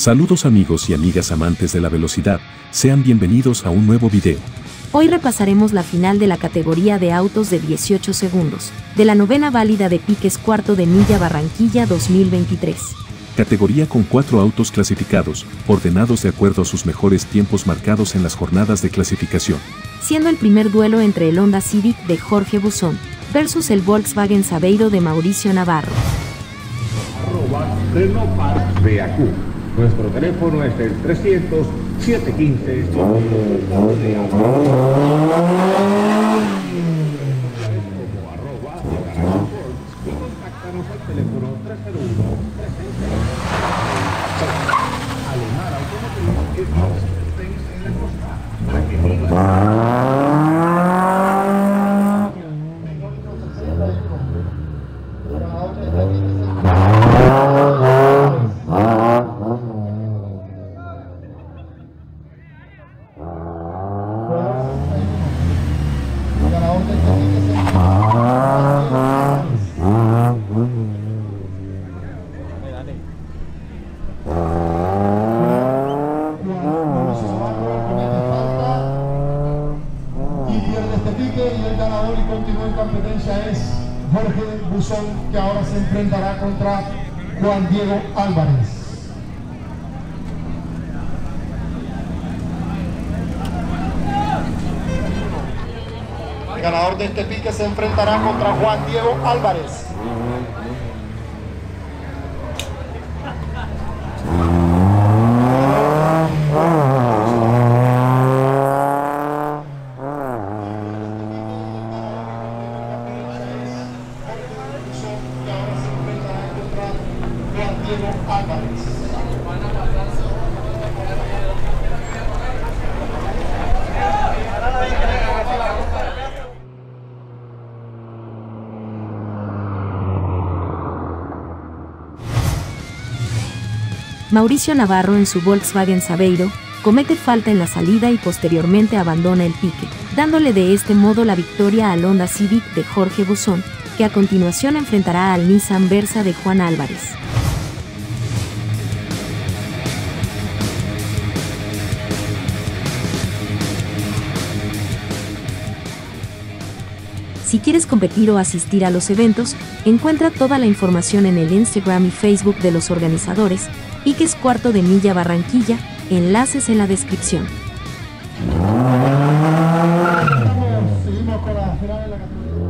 Saludos amigos y amigas amantes de la velocidad, sean bienvenidos a un nuevo video. Hoy repasaremos la final de la categoría de autos de 18 segundos, de la novena válida de Piques Cuarto de Milla Barranquilla 2023. Categoría con 4 autos clasificados, ordenados de acuerdo a sus mejores tiempos marcados en las jornadas de clasificación. Siendo el primer duelo entre el Honda Civic de Jorge Buzón versus el Volkswagen Saveiro de Mauricio Navarro. @RenaultParts Nuestro teléfono es el 300-715. Contáctanos al teléfono 301. Alemar Automotriz es Mercedes-Benz en la costa. Y el ganador y continúa en competencia es Jorge Buzón, que ahora se enfrentará contra Juan Diego Álvarez. El ganador de este pique se enfrentará contra Juan Diego Álvarez. Mauricio Navarro en su Volkswagen Saveiro comete falta en la salida y posteriormente abandona el pique, dándole de este modo la victoria al Honda Civic de Jorge Buzón, que a continuación enfrentará al Nissan Versa de Juan Álvarez. Si quieres competir o asistir a los eventos, encuentra toda la información en el Instagram y Facebook de los organizadores, Piques Cuarto de Milla Barranquilla, enlaces en la descripción. Seguimos con la final de la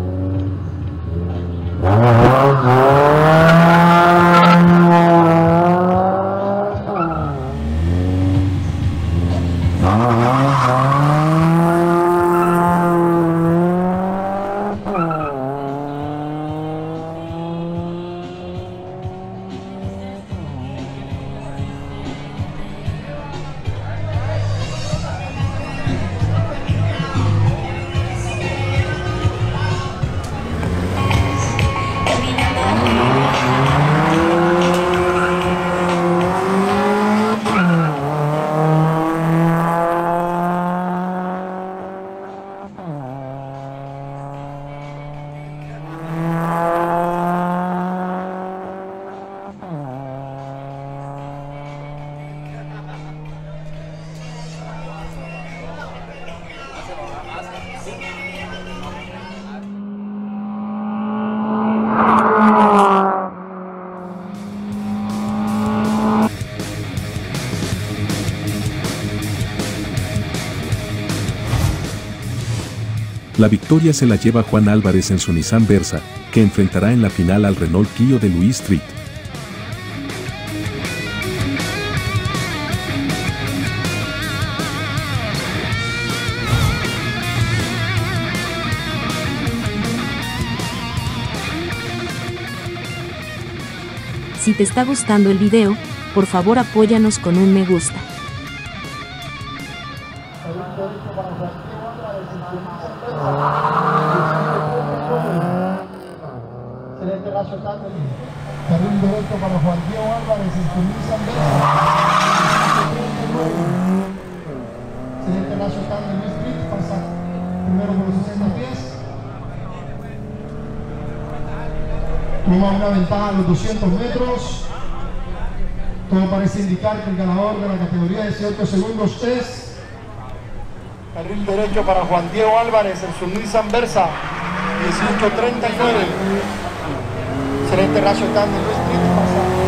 La victoria se la lleva Juan Álvarez en su Nissan Versa, que enfrentará en la final al Renault Clio de Louis Street. Si te está gustando el video, por favor apóyanos con un me gusta. Excelente raso tándem. Carril directo para Juan Diego Álvarez en su Nissan Versa. Excelente raso tándem Street, pasa primero por los 60 pies. Toma una ventaja a los 200 metros. Todo parece indicar que el ganador de la categoría de 18 segundos es carril derecho para Juan Diego Álvarez, en su Nissan Versa 1839. Excelente rayo tan de Luis Brito pasando.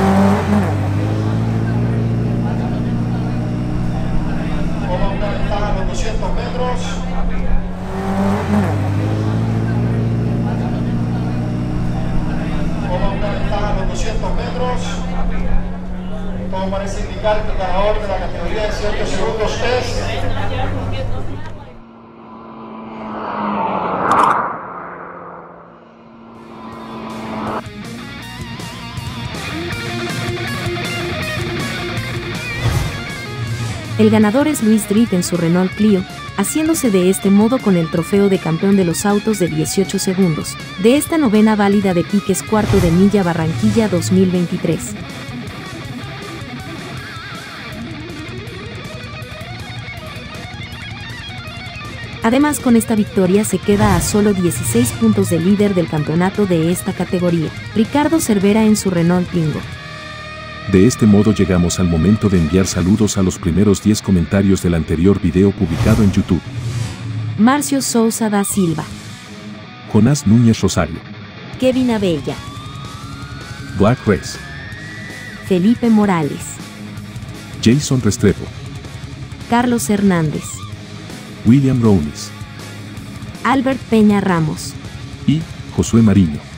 Toma una ventaja a los 200 metros. Toma una ventaja a los 200 metros. Todo parece indicar que el ganador de la categoría de 18 segundos es El ganador es Luis Drit en su Renault Clio, haciéndose de este modo con el trofeo de campeón de los autos de 18 segundos, de esta novena válida de Piques Cuarto de Milla Barranquilla 2023. Además, con esta victoria se queda a solo 16 puntos del líder del campeonato de esta categoría, Ricardo Cervera en su Renault Twingo. De este modo llegamos al momento de enviar saludos a los primeros 10 comentarios del anterior video publicado en YouTube. Marcio Sousa da Silva, Jonás Núñez Rosario, Kevin Abella, Black Race, Felipe Morales, Jason Restrepo, Carlos Hernández, William Rownis Albert Peña Ramos y Josué Mariño.